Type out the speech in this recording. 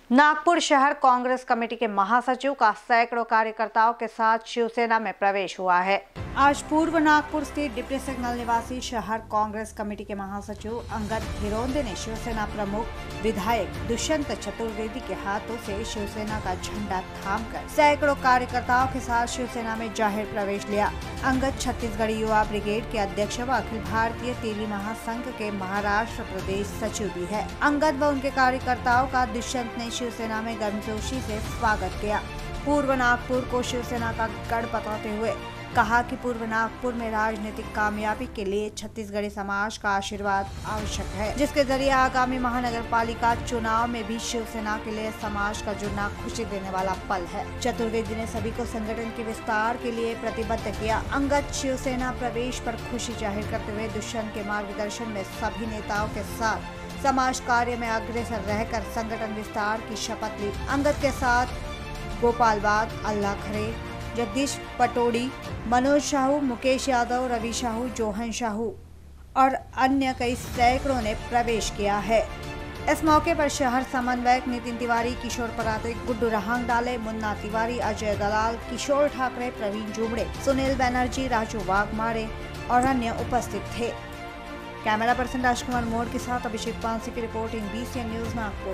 नागपुर शहर कांग्रेस कमेटी के महासचिव का सैकड़ों कार्यकर्ताओं के साथ शिवसेना में प्रवेश हुआ है। आज पूर्व नागपुर स्थित डिप्टी सिग्नल निवासी शहर कांग्रेस कमेटी के महासचिव अंगद हिरोंदे ने शिवसेना प्रमुख विधायक दुष्यंत चतुर्वेदी के हाथों से शिवसेना का झंडा थामकर सैकड़ों कार्यकर्ताओं के साथ शिवसेना में जाहिर प्रवेश लिया। अंगद छत्तीसगढ़ी युवा ब्रिगेड के अध्यक्ष व अखिल भारतीय तेली महासंघ के महाराष्ट्र प्रदेश सचिव भी है। अंगद व उनके कार्यकर्ताओं का दुष्यंत ने शिवसेना में गर्मजोशी से स्वागत किया। पूर्व नागपुर को शिवसेना का गढ़ बताते हुए कहा कि पूर्व नागपुर में राजनीतिक कामयाबी के लिए छत्तीसगढ़ी समाज का आशीर्वाद आवश्यक है, जिसके जरिए आगामी महानगर पालिका चुनाव में भी शिवसेना के लिए समाज का जुड़ना खुशी देने वाला पल है। चतुर्वेदी ने सभी को संगठन के विस्तार के लिए प्रतिबद्ध किया। अंगद शिवसेना प्रवेश पर खुशी जाहिर करते हुए दुष्यंत के मार्गदर्शन में सभी नेताओं के साथ समाज कार्य में अग्रसर रहकर संगठन विस्तार की शपथ ली। अंगद के साथ गोपाल बाग, अल्लाह खरे, जगदीश पटोड़ी, मनोज साहू, मुकेश यादव, रवि साहू, जोहन साहू और अन्य कई सैकड़ों ने प्रवेश किया है। इस मौके पर शहर समन्वयक नितिन तिवारी, किशोर पराते, गुड्डू रहांगडाले, मुन्ना तिवारी, अजय दलाल, किशोर ठाकरे, प्रवीण जुमड़े, सुनील बनर्जी, राजू वाघमारे और अन्य उपस्थित थे। कैमरा पर्सन राजकुमार मोड़ के साथ अभिषेक पांसे की रिपोर्टिंग BCN न्यूज नागपुर।